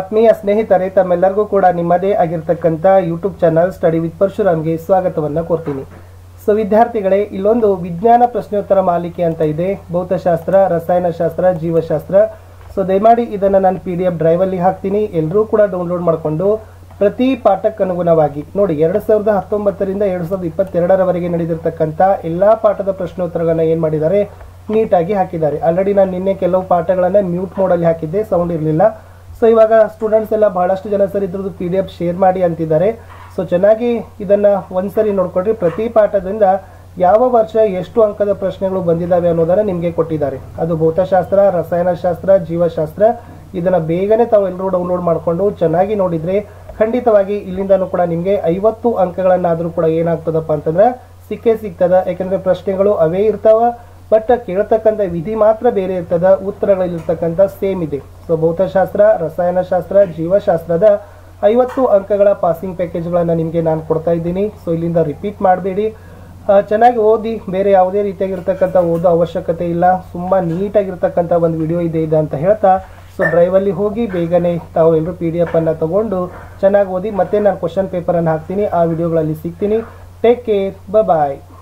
ಆತ್ಮೀಯ ಸ್ನೇಹಿತರೆ, ತಮ್ಮೆಲ್ಲರಿಗೂ ಕೂಡ ನಿಮ್ಮದೇ ಆಗಿರ್ತಕ್ಕಂಥ ಯೂಟ್ಯೂಬ್ ಚಾನಲ್ ಸ್ಟಡಿ ವಿತ್ ಪರಶುರಾಮ್ಗೆ ಸ್ವಾಗತವನ್ನು ಕೋರ್ತೀನಿ. ಸೊ ವಿದ್ಯಾರ್ಥಿಗಳೇ, ಇಲ್ಲೊಂದು ವಿಜ್ಞಾನ ಪ್ರಶ್ನೋತ್ತರ ಮಾಲಿಕೆ ಅಂತ ಇದೆ, ಭೌತಶಾಸ್ತ್ರ, ರಸಾಯನಶಾಸ್ತ್ರ, ಜೀವಶಾಸ್ತ್ರ. ಸೊ ದಯಮಾಡಿ ಇದನ್ನು ನಾನು PDF ಡ್ರೈವಲ್ಲಿ ಹಾಕ್ತೀನಿ. ಎಲ್ಲರೂ ಕೂಡ ಡೌನ್ಲೋಡ್ ಮಾಡಿಕೊಂಡು ಪ್ರತಿ ಪಾಠಕ್ಕನುಗುಣವಾಗಿ ನೋಡಿ 2019ರಿಂದ 2022ರವರೆಗೆ ನಡೆದಿರ್ತಕ್ಕಂಥ ಎಲ್ಲ ಪಾಠದ ಪ್ರಶ್ನೋತ್ತರಗಳನ್ನ ಏನು ಮಾಡಿದ್ದಾರೆ, ನೀಟಾಗಿ ಹಾಕಿದ್ದಾರೆ. ಆಲ್ರೆಡಿ ನಾನು ನಿನ್ನೆ ಕೆಲವು ಪಾಠಗಳನ್ನು ಮ್ಯೂಟ್ ಮೋಡಲ್ಲಿ ಹಾಕಿದ್ದೆ, ಸೌಂಡ್ ಇರಲಿಲ್ಲ. ಸೊ ಇವಾಗ ಸ್ಟೂಡೆಂಟ್ಸ್ ಎಲ್ಲ ಬಹಳಷ್ಟು ಜನ ಸರ್ ಇದ್ರದ್ದು PDF ಶೇರ್ ಮಾಡಿ ಅಂತಿದ್ದಾರೆ. ಸೊ ಚೆನ್ನಾಗಿ ಇದನ್ನು ಒಂದ್ಸರಿ ನೋಡ್ಕೊಡ್ರಿ. ಪ್ರತಿ ಪಾಠದಿಂದ ಯಾವ ವರ್ಷ ಎಷ್ಟು ಅಂಕದ ಪ್ರಶ್ನೆಗಳು ಬಂದಿದ್ದಾವೆ ಅನ್ನೋದನ್ನು ನಿಮಗೆ ಕೊಟ್ಟಿದ್ದಾರೆ. ಅದು ಭೌತಶಾಸ್ತ್ರ, ರಸಾಯನಶಾಸ್ತ್ರ, ಜೀವಶಾಸ್ತ್ರ. ಇದನ್ನು ಬೇಗನೆ ತಾವು ಎಲ್ಲರೂ ಡೌನ್ಲೋಡ್ ಮಾಡಿಕೊಂಡು ಚೆನ್ನಾಗಿ ನೋಡಿದರೆ ಖಂಡಿತವಾಗಿ ಇಲ್ಲಿಂದನೂ ಕೂಡ ನಿಮಗೆ 50 ಅಂಕಗಳನ್ನಾದರೂ ಕೂಡ ಏನಾಗ್ತದಪ್ಪ ಅಂತಂದ್ರೆ ಸಿಕ್ಕೇ ಸಿಗ್ತದ. ಯಾಕೆಂದರೆ ಪ್ರಶ್ನೆಗಳು ಅವೇ ಇರ್ತಾವ, ಬಟ್ ಕೇಳ್ತಕ್ಕಂಥ ವಿಧಿ ಮಾತ್ರ ಬೇರೆ ಇರ್ತದ, ಉತ್ತರಗಳಲ್ಲಿರ್ತಕ್ಕಂಥ ಸೇಮ್ ಇದೆ. ಸೊ ಭೌತಶಾಸ್ತ್ರ, ರಸಾಯನಶಾಸ್ತ್ರ, ಜೀವಶಾಸ್ತ್ರದ 50 ಅಂಕಗಳ ಪಾಸಿಂಗ್ ಪ್ಯಾಕೇಜ್ಗಳನ್ನು ನಿಮಗೆ ನಾನು ಕೊಡ್ತಾ ಇದ್ದೀನಿ. ಸೊ ಇಲ್ಲಿಂದ ರಿಪೀಟ್ ಮಾಡಬೇಡಿ, ಚೆನ್ನಾಗಿ ಓದಿ. ಬೇರೆ ಯಾವುದೇ ರೀತಿಯಾಗಿರ್ತಕ್ಕಂಥ ಓದೋ ಅವಶ್ಯಕತೆ ಇಲ್ಲ. ತುಂಬ ನೀಟಾಗಿರ್ತಕ್ಕಂಥ ಒಂದು ವಿಡಿಯೋ ಇದೆ ಅಂತ ಹೇಳ್ತಾ, ಸೊ ಡ್ರೈವಲ್ಲಿ ಹೋಗಿ ಬೇಗನೆ ತಾವು ಎಲ್ಲರೂ PDF ಅನ್ನು ತಗೊಂಡು ಚೆನ್ನಾಗಿ ಓದಿ. ಮತ್ತೆ ನಾನು ಕ್ವಶನ್ ಪೇಪರನ್ನು ಹಾಕ್ತೀನಿ, ಆ ವಿಡಿಯೋಗಳಲ್ಲಿ ಸಿಗ್ತೀನಿ. ಟೇಕ್ ಕೇರ್, ಬಾಯ್.